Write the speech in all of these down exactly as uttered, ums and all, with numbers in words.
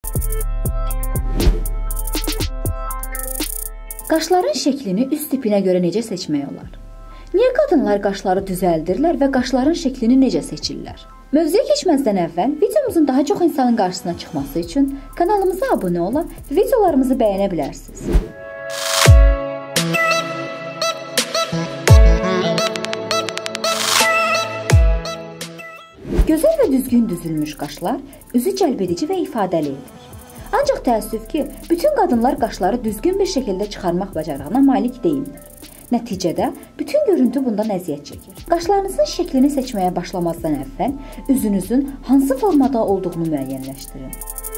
Qaşların şəklini üz tipinə görə necə seçmək olar? Niyə qadınlar qaşları düzəldirlər və qaşların şəklini necə seçirlər? Mövzuya keçməzdən əvvəl videomuzun daha çox insanın qarşısına çıxması üçün kanalımıza abunə ola və videolarımızı bəyənə bilərsiniz. Gözəl və düzgün düzülmüş qaşlar üzü cəlbedici və ifadəli edir. Ancaq təəssüf ki, bütün qadınlar qaşları düzgün bir şəkildə çıxarmaq bacarığına malik deyillər. Nəticədə bütün görüntü bundan əziyyət çəkir. Qaşlarınızın şəklini seçməyə başlamazdan əvvəl üzünüzün hansı formada olduğunu müəyyənləşdirin.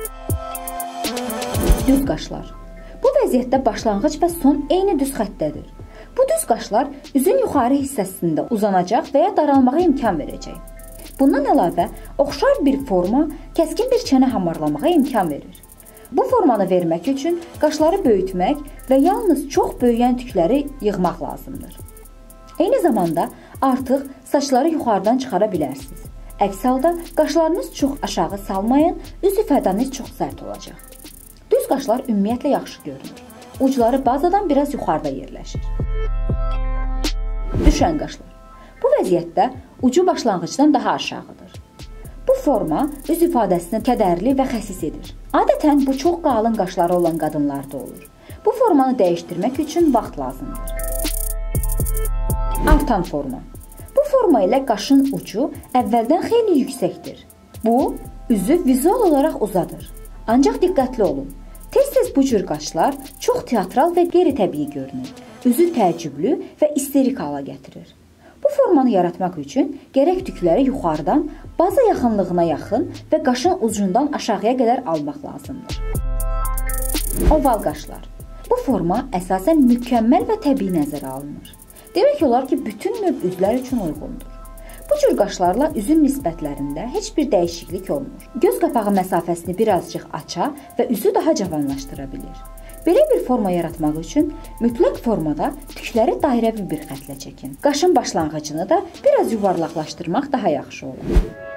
Düz qaşlar. Bu vəziyyətdə başlanğıc və son eyni düz xəttədir. Bu düz qaşlar üzün yuxarı hissəsində uzanacaq və ya daralmağa imkan verəcək. Bundan əlavə, oxşar bir forma kəskin bir çənə hamarlamağa imkan verir. Bu formanı vermək üçün qaşları böyütmək və yalnız çox böyüyən tükləri yığmaq lazımdır. Eyni zamanda artıq saçları yuxarıdan çıxara bilərsiniz. Əks halda qaşlarınız çox aşağı salmayın, üz ifadəniz çox sərt olacaq. Düz qaşlar ümumiyyətlə yaxşı görünür. Ucları bazadan biraz yuxarıda yerləşir. Düşən qaşlar. Bu vəziyyətdə ucu başlanğıcdan daha aşağıdır. Bu forma üz ifadəsini kədərli və xəsis edir. Adətən bu çox qalın qaşları olan qadınlarda olur. Bu formanı dəyişdirmək üçün vaxt lazımdır. Artan forma. Bu forma ilə qaşın ucu əvvəldən xeyli yüksəkdir. Bu, üzü vizual olaraq uzadır. Ancaq diqqətli olun. Tez-tez bu cür qaşlar çox teatral və qeyri-təbii görünür. Üzü təəccüblü və isterik hala gətirir. Bu formanı yaratmaq üçün gərək tükləri yuxarıdan baza yaxınlığına yaxın və qaşın ucundan aşağıya qədər almaq lazımdır. Oval qaşlar. Bu forma əsasən mükəmməl və təbii nəzərə alınır. Demək olar ki, bütün növ üzlər üçün uyğundur. Bu cür qaşlarla üzün nisbətlərində heç bir dəyişiklik olmur. Göz qapağı məsafəsini birazcıq aça və üzü daha cavanlaşdıra bilir. Belə bir forma yaratmaq üçün mütləq formada tükləri dairəvi bir xətlə çəkin. Qaşın başlanğıcını da biraz yuvarlaqlaşdırmaq daha yaxşı olur.